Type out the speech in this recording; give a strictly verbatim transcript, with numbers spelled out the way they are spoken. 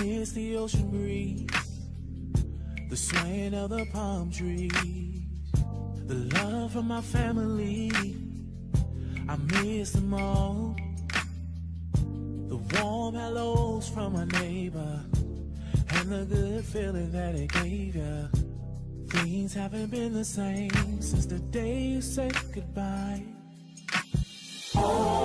miss the ocean breeze, the swaying of the palm trees, the love from my family. I miss them all. The warm hellos from my neighbor, and the good feeling that it gave ya. Things haven't been the same since the day you said goodbye. Oh.